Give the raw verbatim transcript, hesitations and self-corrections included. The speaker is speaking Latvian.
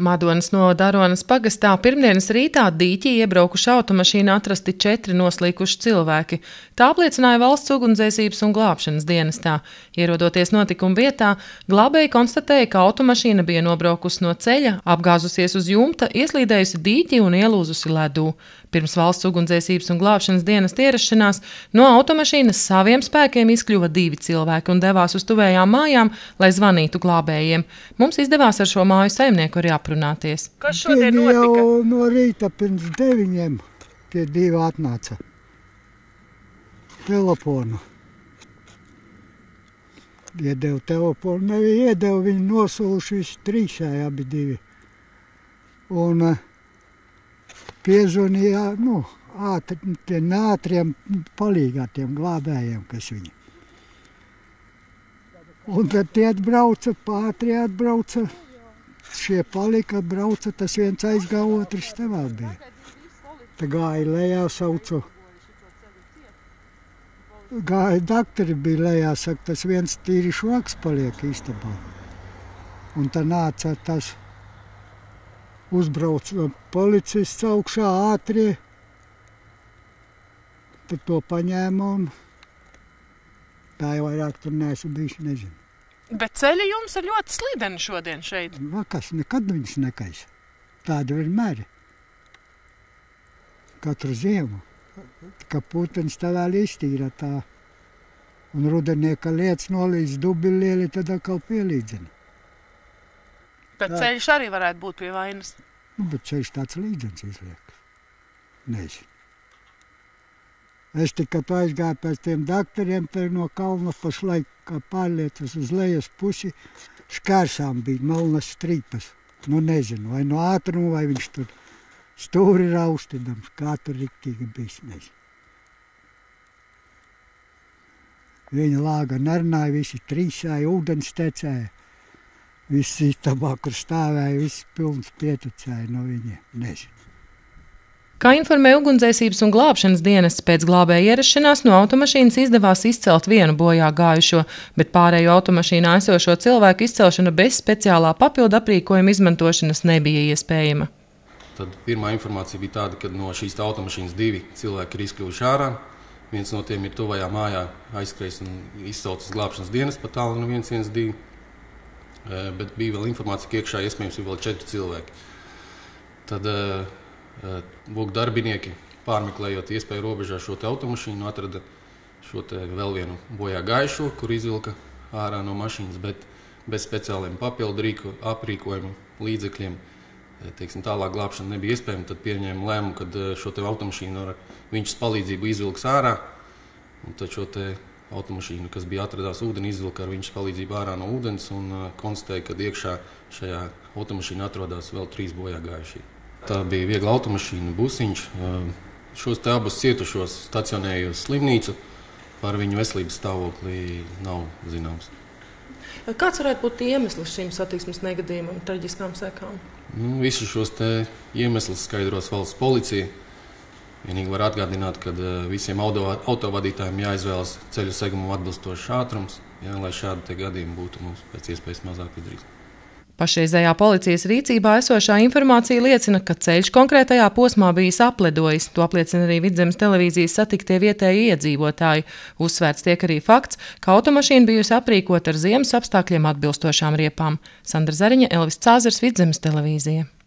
Madonas novada Aronas pagastā pirmdienas rītā dīķī iebraukuši automašīnā atrasti četri noslīkuši cilvēki. Tā apliecināja valsts ugunsdzēsības un glābšanas dienestā. Ierodoties notikuma vietā, glābēji konstatēja, ka automašīna bija nobraukusi no ceļa, apgāzusies uz jumta, ieslīdējusi dīķī un ielūzusi ledū. Pirms valsts ugunsdzēsības un glābšanas dienesta ierašanās no automašīnas saviem spēkiem izkļuva divi cilvēki un devās uz tuvējām mājām, lai zvanītu glābējiem. Mums izdevās ar šo māju saimnieku arī aprunāties. Kas šodien notika? Jau no rīta pirms deviņiem tie divi atnāca. Telefonu. Iedevu telefonu, nevi iedevu, viņi nosūluši visi trīsēji abi divi. Un piezvanīja, nu, ātri, tiem ātriem palīgā tiem glābējiem, kas viņi. Un tad tie atbrauca, pātri atbrauca, šie palika, brauca, tas viens aizgāja, otrs te vēl bija. Te gāja lejā, saucu. Gāja daktari bija lejā, saka, tas viens tīri švaks paliek istabā. Un tad nāca tas uzbrauc policists augšā ātrie. Tad to paņēma un tā jau vairāk tur neesmu bijis, nezinu. Bet ceļi jums ir ļoti slideni šodien šeit. Vakas, nekad viņas nekais. Tāda vienmēr. Katru ziemu. Ka putenis tā vēl iztīra tā. Un rudenieka lietas nolīdz dubili, tad atkal pielīdzina. Bet tā. Ceļš arī varētu būt pie vainas. Nu, bet ceļš tāds līdzens izliek. Nezinu. Es tikai aizgāju pēc tiem daktariem, te no kalna pašlaik, kā pārliecas uz lejas pusi, šķērsām bija melnas strīpas. Nu, nezinu, vai no ātruma, vai viņš tur stūri raustidams, kā tur riktīgi bijis, nezinu. Viņa lāga nerunāja, visi trīsāja, ūdens tecēja. Visi istabā, kur stāvēja, visi pilns pietecēja no viņiem, nezinu. Kā informē ugunsdzēsības un glābšanas dienests, pēc glābēja ierašanās no automašīnas izdevās izcelt vienu bojā gājušo, bet pārējo automašīnā esošo cilvēku izcelšana bez speciālā papildu aprīkojuma izmantošanas nebija iespējama. Tad pirmā informācija bija tāda, ka no šīs automašīnas divi cilvēki ir izkļuvuši ārā. Viens no tiem ir tuvajā mājā aizskrējis un izceltas glābšanas dienas pa tālu no viens viens divi. Bet bija vēl informācija, ka iekšā iespējams ir vēl četri cilvēki. Tad Vūk darbinieki, pārmeklējot iespēju robežā šo te automašīnu, atrada šo te vēl vienu bojā gājušo, kur izvilka ārā no mašīnas, bet bez speciāliem papildu rīku, aprīkojumu līdzekļiem. Teiksim, tālāk glābšana nebija iespējama, tad pieņēma lēmumu, kad šo te automašīnu ar viņas palīdzību izvilks ārā. Un tad šo te automašīnu, kas bija atradās ūdeni, izvilka ar viņas palīdzību ārā no ūdens un konstatēja, ka iekšā šajā automašīnā atrodās vēl trīs bojā gājušie. Tā bija viegla automašīna, busiņš. Šos te abus cietušos stacionēja uz slimnīcu. Par viņu veselības stāvokli nav zināms. Kāds varētu būt iemesls šīm satiksmes negadījumam, traģiskām sekām? Nu, visu šos te iemeslus skaidros valsts policija. Vienīgi var atgādināt, ka visiem auto, autovadītājiem jāizvēlas ceļu segumam atbilstošs ātrums, jā, lai šādi te gadījumi būtu mums pēc iespējas mazāk izdarīti. Pašreizējā policijas rīcībā esošā informācija liecina, ka ceļš konkrētajā posmā bijis apledojis. To apliecina arī Vidzemes televīzijas satiktie vietēji iedzīvotāji. Uzsvērts tiek arī fakts, ka automašīna bijusi aprīkota ar ziemas apstākļiem atbilstošām riepām. Sandra Zariņa, Elvis Cāzars, Vidzemes televīzija.